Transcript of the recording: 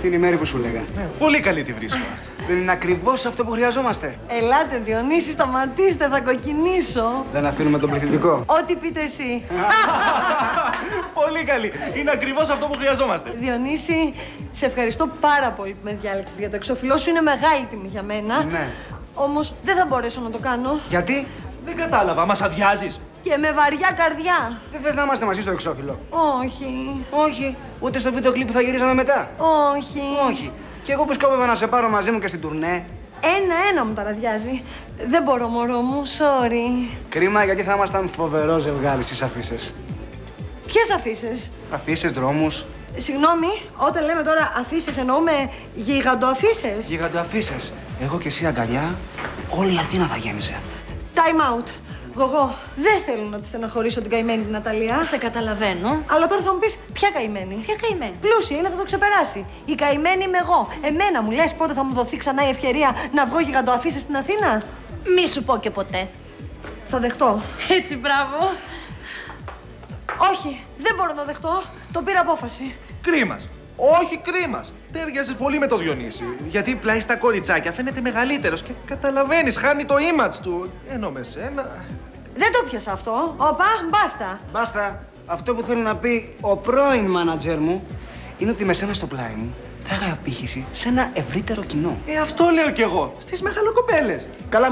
Αυτή είναι η Μέρη που σου λέγα. Πολύ καλή τη βρίσκω. Δεν είναι ακριβώς αυτό που χρειαζόμαστε? Ελάτε, Διονύση, σταματήστε, θα κοκκινήσω. Δεν αφήνουμε τον πληθυντικό. Ό,τι πείτε εσύ. Πολύ καλή. Είναι ακριβώς αυτό που χρειαζόμαστε. Διονύση, σε ευχαριστώ πάρα πολύ που με διάλεξες για το εξώφυλλό σου. Είναι μεγάλη τιμή για μένα. Ναι. Όμως δεν θα μπορέσω να το κάνω. Γιατί? Δεν κατάλαβα, μας αδειάζεις? Και με βαριά καρδιά. Δεν θες να είμαστε μαζί στο εξώφυλλο? Όχι. Όχι. Ούτε στο βίντεο κλιπ που θα γυρίζαμε μετά? Όχι. Όχι. Και εγώ που σκόπευα να σε πάρω μαζί μου και στην τουρνέ. Ένα-ένα μου ταραδιάζει. Δεν μπορώ, μωρό μου, sorry. Κρίμα, γιατί θα ήμασταν φοβερό ζευγάρι στις αφίσες. Ποιες αφήσεις? Αφίσες, δρόμους. Συγγνώμη, όταν λέμε τώρα αφήσεις εννοούμε γιγαντοαφήσεις. Γιγαντοαφίσες. Εγώ και εσύ αγκαλιά, όλη η Αθήνα θα γέμιζε. Time out. Γογό, δεν θέλω να τη στεναχωρήσω την καημένη την Ναταλία. Σε καταλαβαίνω. Αλλά τώρα θα μου πεις, ποια καημένη? Ποια καημένη? Πλούσια είναι, θα το ξεπεράσει. Η καημένη είμαι εγώ. Εμένα μου λες πότε θα μου δοθεί ξανά η ευκαιρία να βγω γιγαντοαφίσες στην Αθήνα? Μη σου πω και ποτέ. Θα δεχτώ. Έτσι, μπράβο. Όχι, δεν μπορώ να δεχτώ. Το πήρα απόφαση. Κρίμας. Όχι κρίμας. Τέριαζε πολύ με το Διονύση. Γιατί πλάι στα κοριτσάκια φαίνεται μεγαλύτερος και καταλαβαίνεις, χάνει το image του. Ενώ με σένα. Δεν το πιάσα αυτό. Οπα, μπάστα. Μπάστα. Αυτό που θέλω να πει ο πρώην μάνατζερ μου είναι ότι με σένα στο πλάι μου θα είχα απήχηση σε ένα ευρύτερο κοινό. Αυτό λέω κι εγώ. Στις μεγαλοκοπέλες. Καλά.